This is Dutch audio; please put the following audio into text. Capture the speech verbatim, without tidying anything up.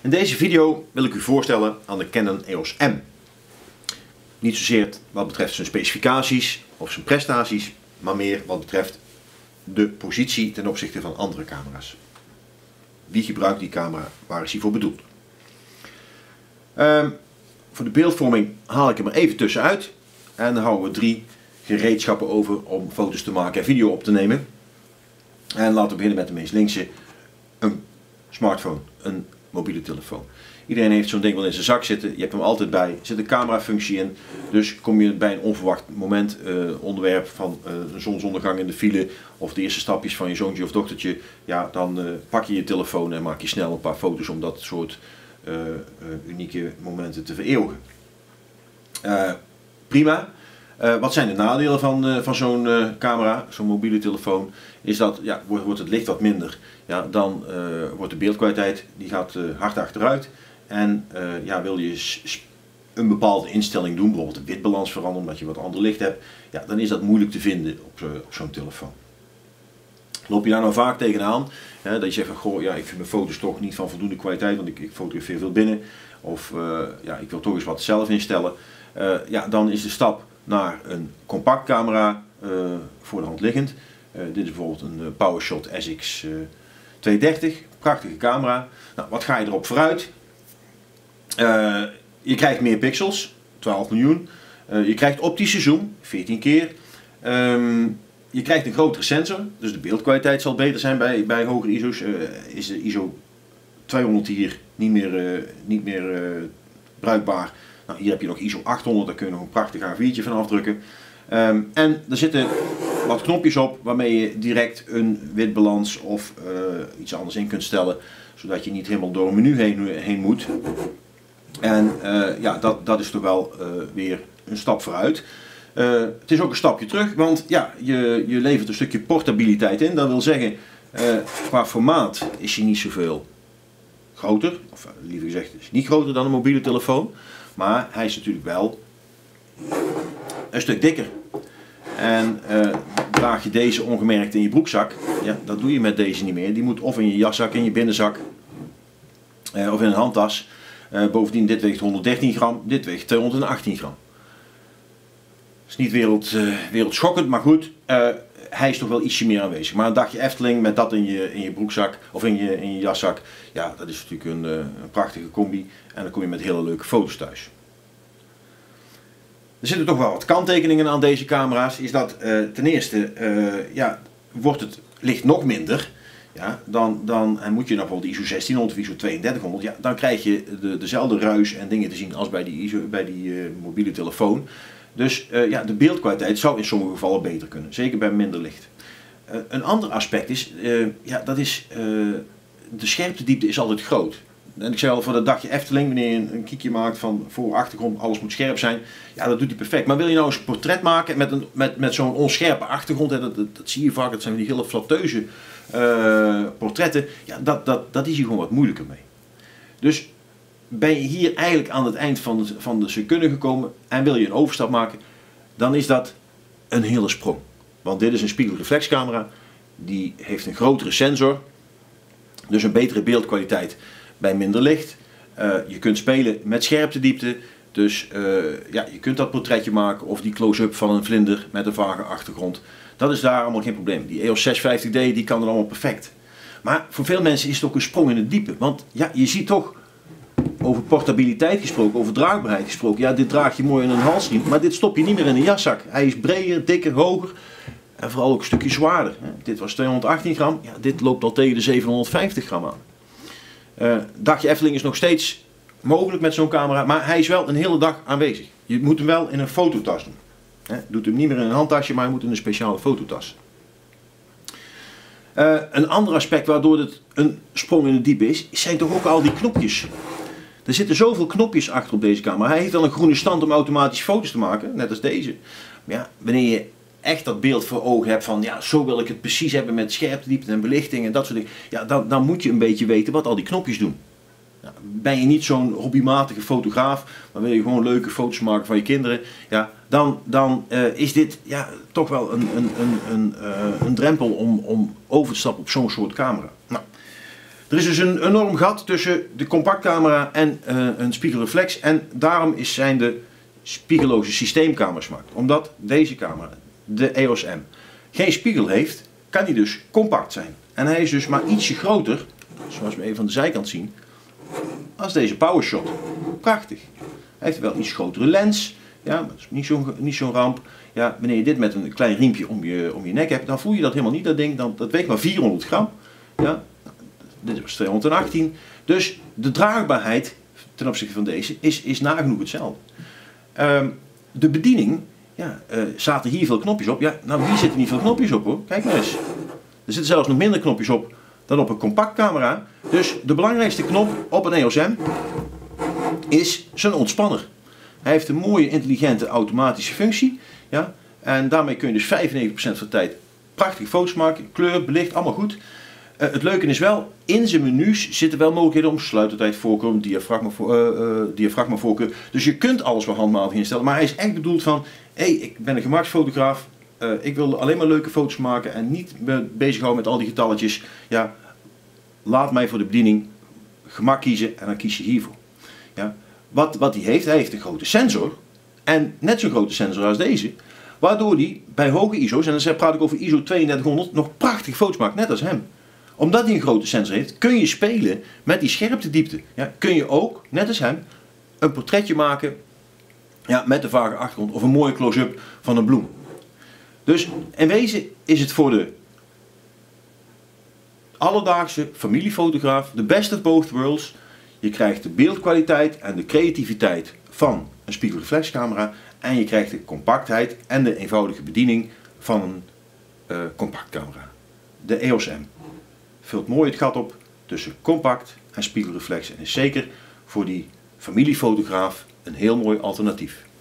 In deze video wil ik u voorstellen aan de Canon E O S M. Niet zozeer wat betreft zijn specificaties of zijn prestaties, maar meer wat betreft de positie ten opzichte van andere camera's. Wie gebruikt die camera? Waar is die voor bedoeld? Um, voor de beeldvorming haal ik hem er even tussenuit en dan houden we drie gereedschappen over om foto's te maken en video op te nemen. En laten we beginnen met de meest linkse, een smartphone, een mobiele telefoon. Iedereen heeft zo'n ding wel in zijn zak zitten, je hebt hem altijd bij, er zit een camerafunctie in, dus kom je bij een onverwacht moment, uh, onderwerp van uh, een zonsondergang in de file of de eerste stapjes van je zoontje of dochtertje, ja, dan uh, pak je je telefoon en maak je snel een paar foto's om dat soort uh, uh, unieke momenten te vereeuwigen. Uh, prima. Uh, wat zijn de nadelen van, uh, van zo'n uh, camera, zo'n mobiele telefoon? Is dat, ja, wordt, wordt het licht wat minder, ja, dan uh, wordt de beeldkwaliteit die gaat uh, hard achteruit. En uh, ja, wil je een bepaalde instelling doen, bijvoorbeeld de witbalans veranderen omdat je wat ander licht hebt, ja, dan is dat moeilijk te vinden op, uh, op zo'n telefoon. Loop je daar nou vaak tegenaan, hè, dat je zegt van, goh, ja, ik vind mijn foto's toch niet van voldoende kwaliteit, want ik, ik fotografeer veel binnen, of uh, ja, ik wil toch eens wat zelf instellen, uh, ja, dan is de stap naar een compact camera uh, voor de hand liggend. Uh, dit is bijvoorbeeld een uh, PowerShot S X uh, tweehonderddertig, prachtige camera. Nou, wat ga je erop vooruit? Uh, je krijgt meer pixels, twaalf miljoen. Uh, je krijgt optische zoom, veertien keer. Um, je krijgt een grotere sensor, dus de beeldkwaliteit zal beter zijn bij, bij hogere I S O's. Uh, is de I S O tweehonderd hier niet meer, uh, niet meer uh, bruikbaar. Nou, hier heb je nog I S O achthonderd, daar kun je nog een prachtig A viertje van afdrukken. Um, en er zitten wat knopjes op waarmee je direct een witbalans of uh, iets anders in kunt stellen, zodat je niet helemaal door een menu heen, heen moet. En uh, ja, dat, dat is toch wel uh, weer een stap vooruit. Uh, het is ook een stapje terug, want ja, je, je levert een stukje portabiliteit in. Dat wil zeggen, uh, qua formaat is hij niet zoveel groter, of uh, liever gezegd, is niet groter dan een mobiele telefoon. Maar hij is natuurlijk wel een stuk dikker. En uh, draag je deze ongemerkt in je broekzak, ja, dat doe je met deze niet meer. Die moet of in je jaszak, in je binnenzak, uh, of in een handtas. Uh, bovendien, dit weegt honderddertien gram, dit weegt tweehonderdachttien gram. Dat is niet wereld, uh, wereldschokkend, maar goed, uh, hij is toch wel ietsje meer aanwezig. Maar een dagje Efteling met dat in je, in je broekzak of in je, in je jaszak, ja, dat is natuurlijk een, uh, een prachtige combi. En dan kom je met hele leuke foto's thuis. Er zitten toch wel wat kanttekeningen aan deze camera's. Is dat uh, ten eerste, uh, ja, wordt het licht nog minder. Ja, dan, dan en moet je dan bijvoorbeeld I S O zestienhonderd of I S O tweeëndertighonderd, ja, dan krijg je de, dezelfde ruis en dingen te zien als bij die, I S O, bij die uh, mobiele telefoon. Dus uh, ja, de beeldkwaliteit zou in sommige gevallen beter kunnen, zeker bij minder licht. Uh, een ander aspect is, uh, ja, dat is uh, de scherptediepte is altijd groot. En ik zei al, voor dat dagje Efteling, wanneer je een, een kiekje maakt van voor, achtergrond, alles moet scherp zijn, ja, dat doet hij perfect. Maar wil je nou eens een portret maken met, een, met, met zo'n onscherpe achtergrond, hè, dat, dat, dat zie je vaak, dat zijn die hele flatteuze uh, portretten, ja, dat, dat, dat is hier gewoon wat moeilijker mee. Dus ben je hier eigenlijk aan het eind van de, van de seconde gekomen en wil je een overstap maken, dan is dat een hele sprong. Want dit is een spiegelreflexcamera, die heeft een grotere sensor, dus een betere beeldkwaliteit bij minder licht. Uh, je kunt spelen met scherptediepte, dus uh, ja, je kunt dat portretje maken of die close-up van een vlinder met een vage achtergrond. Dat is daar allemaal geen probleem. Die E O S zeshonderdvijftig D die kan er allemaal perfect. Maar voor veel mensen is het ook een sprong in het diepe, want ja, je ziet toch, over portabiliteit gesproken, over draagbaarheid gesproken, ja, dit draag je mooi in een halsriem, maar dit stop je niet meer in een jaszak. Hij is breder, dikker, hoger en vooral ook een stukje zwaarder. Dit was tweehonderdachttien gram, ja, dit loopt al tegen de zevenhonderdvijftig gram aan. Uh, dagje Efteling is nog steeds mogelijk met zo'n camera, maar hij is wel een hele dag aanwezig. Je moet hem wel in een fototas doen. He, doet hem niet meer in een handtasje, maar hij moet in een speciale fototas. Uh, een ander aspect waardoor het een sprong in het diepe is, zijn toch ook al die knopjes. Er zitten zoveel knopjes achter op deze camera. Hij heeft al een groene stand om automatisch foto's te maken, net als deze. Maar ja, wanneer je echt dat beeld voor ogen hebt van, ja, zo wil ik het precies hebben met scherptediepte en belichting en dat soort dingen, ja, dan, dan moet je een beetje weten wat al die knopjes doen. Nou, ben je niet zo'n hobbymatige fotograaf, maar wil je gewoon leuke foto's maken van je kinderen, ja, dan, dan uh, is dit ja, toch wel een, een, een, een, uh, een drempel om, om over te stappen op zo'n soort camera. Nou, Er is dus een enorm gat tussen de compactcamera en uh, een spiegelreflex. En daarom is, zijn de spiegelloze systeemcamera's gemaakt. Omdat deze camera, de E O S M, geen spiegel heeft, kan die dus compact zijn. En hij is dus maar ietsje groter, zoals we even van de zijkant zien, als deze PowerShot. Prachtig. Hij heeft wel iets grotere lens. Ja, dat is niet zo'n niet zo'n ramp. Ja, wanneer je dit met een klein riempje om je, om je nek hebt, dan voel je dat helemaal niet, dat ding. Dan, dat weegt maar vierhonderd gram. Ja, dit was tweehonderdachttien. Dus de draagbaarheid ten opzichte van deze is, is nagenoeg hetzelfde. Um, de bediening, ja, uh, zaten hier veel knopjes op. Ja, nou hier zitten niet veel knopjes op hoor. Kijk maar eens. Er zitten zelfs nog minder knopjes op dan op een compactcamera. Dus de belangrijkste knop op een E O S M is zijn ontspanner. Hij heeft een mooie, intelligente, automatische functie. Ja, en daarmee kun je dus vijfennegentig procent van de tijd prachtige foto's maken. Kleur, belicht, allemaal goed. Uh, het leuke is wel, in zijn menus zitten wel mogelijkheden om sluitertijd, voorkeur, diafragma, uh, uh, diafragma voorkeur. Dus je kunt alles wel handmatig instellen. Maar hij is echt bedoeld van, hé, hey, ik ben een gemaksfotograaf. Uh, ik wil alleen maar leuke foto's maken en niet me bezighouden met al die getalletjes. Ja, laat mij voor de bediening gemak kiezen en dan kies je hiervoor. Ja. Wat, wat hij heeft, hij heeft een grote sensor. En net zo'n grote sensor als deze. Waardoor hij bij hoge I S O's, en dan praat ik over I S O tweeëndertighonderd, nog prachtige foto's maakt, net als hem. Omdat hij een grote sensor heeft, kun je spelen met die scherptediepte. Ja, kun je ook, net als hem, een portretje maken, ja, met een vage achtergrond of een mooie close-up van een bloem. Dus in wezen is het voor de alledaagse familiefotograaf de best of both worlds. Je krijgt de beeldkwaliteit en de creativiteit van een spiegelreflexcamera en je krijgt de compactheid en de eenvoudige bediening van een uh, compactcamera. De E O S M vult mooi het gat op tussen compact en spiegelreflex en is zeker voor die familiefotograaf een heel mooi alternatief.